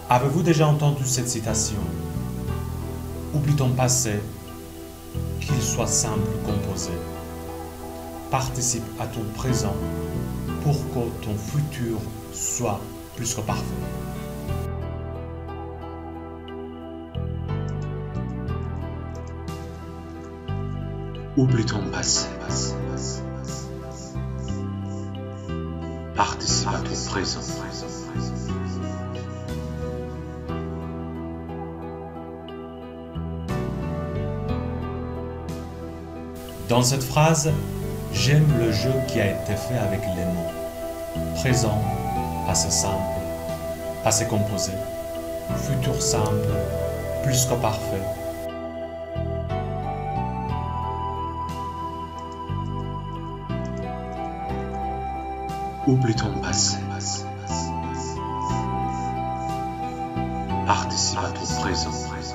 Avez-vous déjà entendu cette citation? Oublie ton passé, qu'il soit simple ou composé. Participe à ton présent pour que ton futur soit plus que parfait. Oublie ton passé. Participe à ton présent. Dans cette phrase, j'aime le jeu qui a été fait avec les mots. Présent, passé simple, passé composé, futur simple, plus que parfait. Oublie ton passé. Participe à ton présent.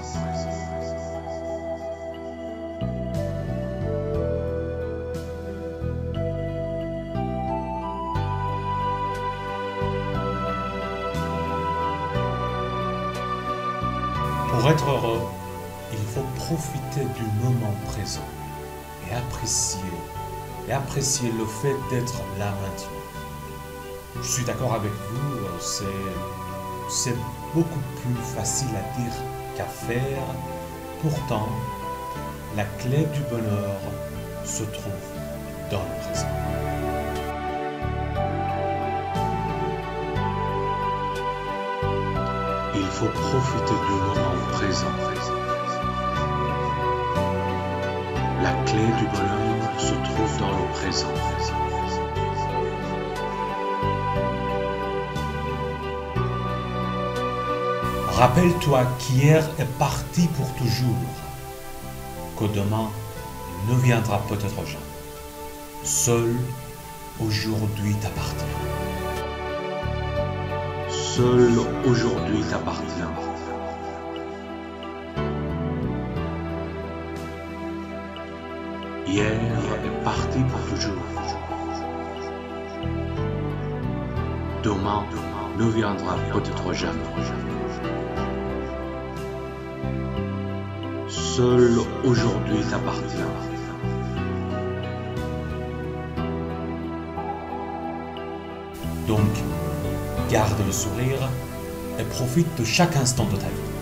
Pour être heureux, il faut profiter du moment présent et apprécier le fait d'être là maintenant. Je suis d'accord avec vous, c'est beaucoup plus facile à dire qu'à faire. Pourtant, la clé du bonheur se trouve dans le présent. Il faut profiter du moment présent. La clé du bonheur se trouve dans le présent. Rappelle-toi qu'hier est parti pour toujours, que demain ne viendra peut-être jamais. Seul aujourd'hui t'appartient. Seul aujourd'hui t'appartient. Hier est parti pour toujours. Demain ne viendra peut-être jamais. Seul aujourd'hui t'appartient. Donc, garde le sourire et profite de chaque instant de ta vie.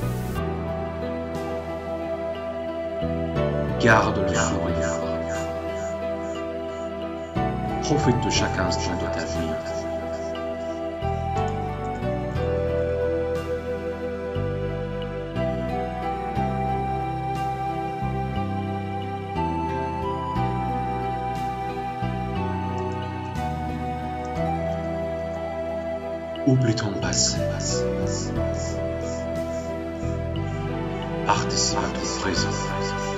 Garde le sourire. Profite de chaque instant de ta vie. Oublie ton passé. Participe à ton présent.